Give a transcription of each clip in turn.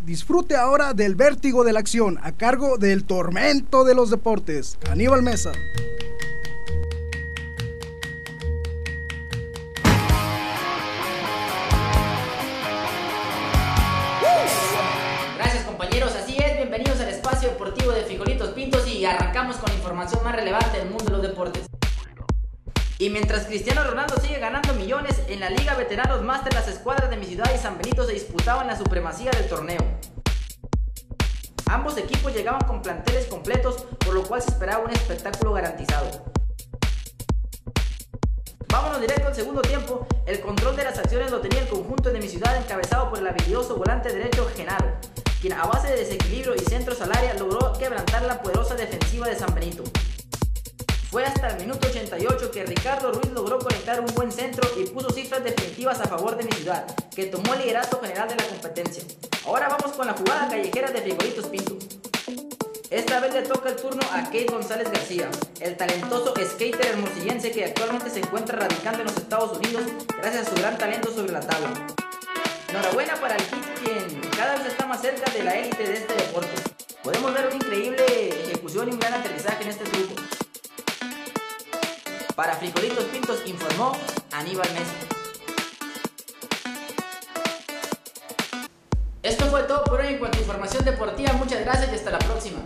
Disfrute ahora del vértigo de la acción a cargo del tormento de los deportes, Aníbal Mesa. Gracias compañeros, así es, bienvenidos al espacio deportivo de Frijolitos Pintos y arrancamos con la información más relevante del mundo de los deportes. Y mientras Cristiano Ronaldo sigue ganando millones, en la Liga Veteranos Master las escuadras de mi ciudad y San Benito se disputaban la supremacía del torneo. Ambos equipos llegaban con planteles completos, por lo cual se esperaba un espectáculo garantizado. Vámonos directo al segundo tiempo. El control de las acciones lo tenía el conjunto de mi ciudad encabezado por el habilidoso volante derecho Genaro, quien a base de desequilibrio y centros al área logró quebrantar la poderosa defensiva de San Benito. Fue hasta el minuto 88 que Ricardo Ruiz logró conectar un buen centro y puso cifras definitivas a favor de mi ciudad, que tomó el liderato general de la competencia. Ahora vamos con la jugada callejera de Frijolitos Pinto. Esta vez le toca el turno a Kate González García, el talentoso skater hermosillense que actualmente se encuentra radicando en los Estados Unidos gracias a su gran talento sobre la tabla. Enhorabuena para el Kit, quien cada vez está más cerca de la élite de este deporte. Podemos ver una increíble ejecución y un gran aterrizaje en este truco. Para Frijolitos Pintos informó Aníbal Mesa. Esto fue todo por hoy en cuanto a información deportiva. Muchas gracias y hasta la próxima.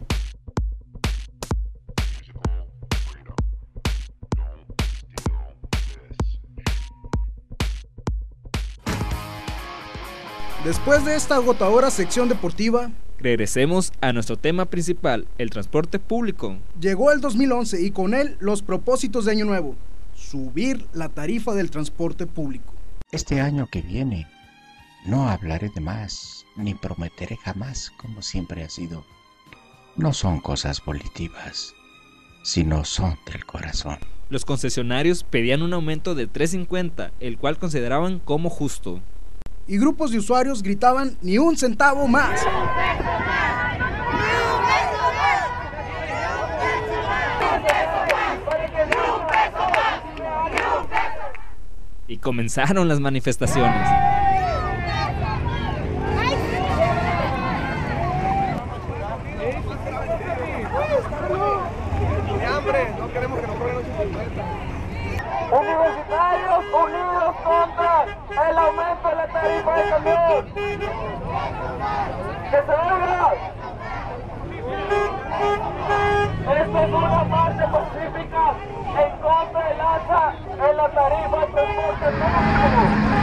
Después de esta agotadora sección deportiva, regresemos a nuestro tema principal, el transporte público. Llegó el 2011 y con él los propósitos de Año Nuevo: subir la tarifa del transporte público. Este año que viene no hablaré de más, ni prometeré jamás como siempre ha sido. No son cosas volitivas, sino son del corazón. Los concesionarios pedían un aumento de $3.50, el cual consideraban como justo. Y grupos de usuarios gritaban: ¡ni un centavo más! Y comenzaron las manifestaciones. Universitarios unidos contra el aumento de la tarifa del camión. ¡Que se oiga! Esta es una marcha pacífica en contra del alza en la tarifa del transporte público.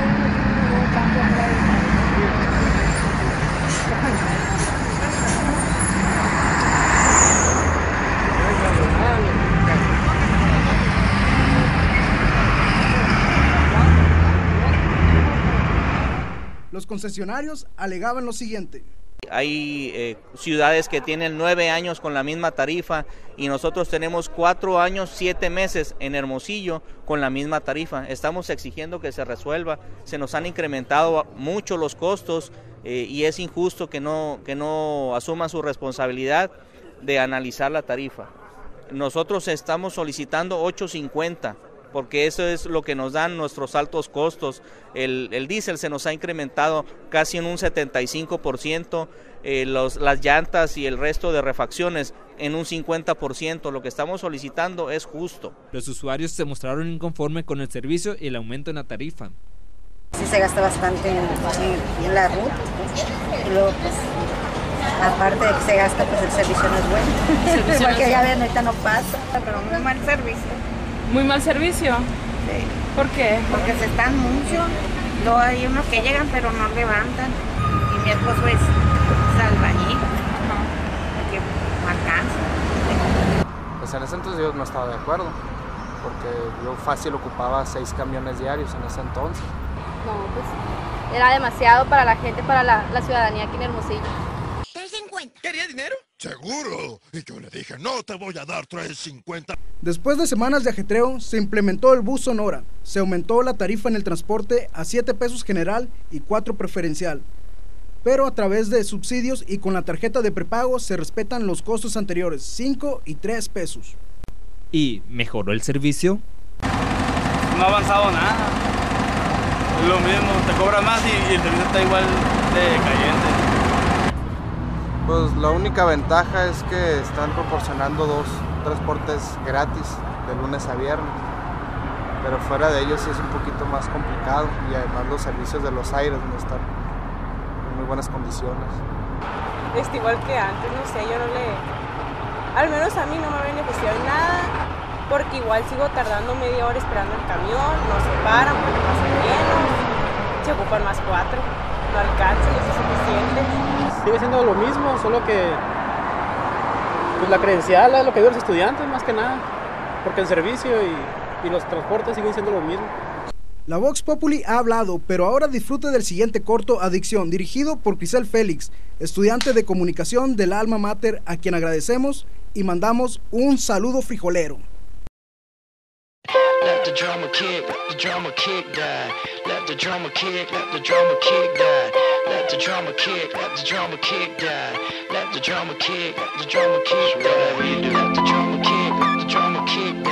Los concesionarios alegaban lo siguiente: hay ciudades que tienen 9 años con la misma tarifa y nosotros tenemos 4 años, 7 meses en Hermosillo con la misma tarifa. Estamos exigiendo que se resuelva, se nos han incrementado mucho los costos y es injusto que no asuman su responsabilidad de analizar la tarifa. Nosotros estamos solicitando $8.50. Porque eso es lo que nos dan nuestros altos costos. El diésel se nos ha incrementado casi en un 75%, las llantas y el resto de refacciones en un 50%. Lo que estamos solicitando es justo. Los usuarios se mostraron inconformes con el servicio y el aumento en la tarifa. Sí se gasta bastante en la ruta, y luego pues aparte de que se gasta, pues el servicio no es bueno, porque ya ven, ahorita no pasa, pero muy mal servicio. Muy mal servicio. Sí. ¿Por qué? Porque se están mucho. Luego hay unos que llegan pero no levantan. Y mi esposo es albañil. Porque no alcanza. Pues en ese entonces yo no estaba de acuerdo. Porque yo fácil ocupaba 6 camiones diarios en ese entonces. No, pues era demasiado para la gente, para la ciudadanía aquí en Hermosillo. ¿Quería dinero? ¡Seguro! Y yo le dije, no te voy a dar $3.50. Después de semanas de ajetreo, se implementó el bus Sonora. Se aumentó la tarifa en el transporte a $7 general y $4 preferencial. Pero a través de subsidios y con la tarjeta de prepago se respetan los costos anteriores, $5 y $3. ¿Y mejoró el servicio? No ha avanzado nada. Es lo mismo, te cobra más y el servicio está igual de cayente. Pues la única ventaja es que están proporcionando 2 transportes gratis de lunes a viernes, pero fuera de ellos sí es un poquito más complicado y además los servicios de los aires no están en muy buenas condiciones. Igual que antes, no sé, yo no le... Al menos a mí no me ha beneficiado en nada, porque igual sigo tardando media hora esperando el camión, no se paran porque pasan llenos, se ocupan más 4, no alcanzan, no es suficiente. Sigue siendo lo mismo, solo que pues, la credencial es lo que dio a los estudiantes más que nada, porque el servicio y los transportes siguen siendo lo mismo. La Vox Populi ha hablado, pero ahora disfrute del siguiente corto, Adicción, dirigido por Crisel Félix, estudiante de comunicación del Alma Mater, a quien agradecemos y mandamos un saludo frijolero. Let the drama kick, let the drama kick die. Let the drama kick, let the drama kick die. Let the drama kick, let the drama kick die. Let the drama kick, let the drama kick die. Let the drama kick, let the drama kick die.